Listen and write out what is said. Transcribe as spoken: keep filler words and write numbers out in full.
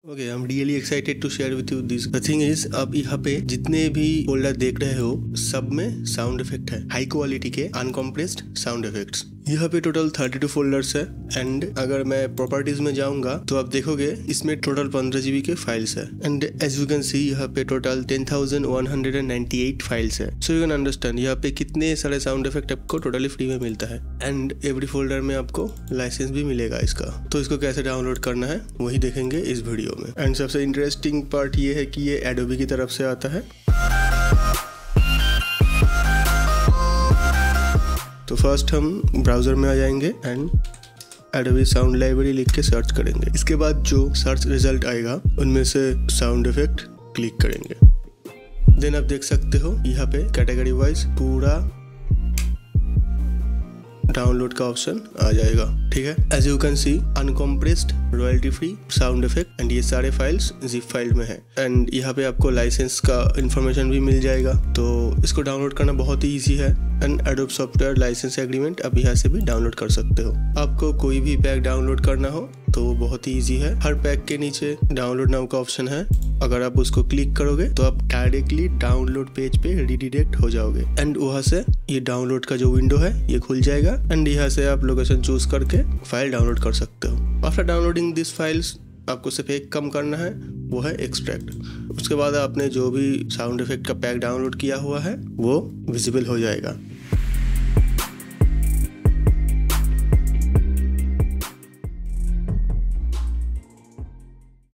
Okay, I am really excited to share with you this. The thing is, आप यहाँ पे जितने भी फोल्डर देख रहे हो सब में साउंड इफेक्ट है, हाई क्वालिटी के अनकम्प्रेस्ड साउंड इफेक्ट्स। यहाँ पे टोटल थर्टी टू फोल्डर्स है एंड अगर मैं प्रॉपर्टीज में जाऊंगा तो आप देखोगे इसमें टोटल पंद्रह जीबी के फाइल्स है and as you can see यहाँ पे total ten thousand one hundred ninety eight files है। सो यू कैन अंडरस्टैंड यहाँ पे कितने सारे साउंड इफेक्ट आपको टोटली फ्री में मिलता है एंड एवरी फोल्डर में आपको लाइसेंस भी मिलेगा इसका। तो इसको कैसे डाउनलोड करना है वही देखेंगे इस वीडियो में। एंड सबसे इंटरेस्टिंग पार्ट ये है कि ये एडोबी की तरफ से आता है। तो फर्स्ट हम ब्राउजर में आ जाएंगे एंड एडोबी साउंड लाइब्रेरी लिख के सर्च करेंगे। इसके बाद जो सर्च रिजल्ट आएगा उनमें से साउंड इफेक्ट क्लिक करेंगे। देन आप देख सकते हो यहाँ पे कैटेगरी वाइज पूरा डाउनलोड का ऑप्शन आ जाएगा। ठीक है, as you can see uncompressed royalty free sound effect and ये सारे फाइल्स जिप फाइल में है एंड यहाँ पे आपको लाइसेंस का इंफॉर्मेशन भी मिल जाएगा। तो इसको डाउनलोड करना बहुत ही इजी है and Adobe software licence agreement आप यहाँ से भी डाउनलोड कर सकते हो। आपको कोई भी पैक डाउनलोड करना हो तो वो बहुत ही इजी है। हर पैक के नीचे डाउनलोड नाउ का ऑप्शन है, अगर आप उसको क्लिक करोगे तो आप डायरेक्टली डाउनलोड पेज पे रिडायरेक्ट हो जाओगे एंड वहाँ से ये डाउनलोड का जो विंडो है ये खुल जाएगा एंड यहाँ से आप लोकेशन चूज करके फाइल डाउनलोड कर सकते हो। आफ्टर डाउनलोडिंग दिस फाइल्स आपको सिर्फ एक कम करना है, वो है एक्सट्रैक्ट। उसके बाद आपने जो भी साउंड इफेक्ट का पैक डाउनलोड किया हुआ है वो विजिबल हो जाएगा।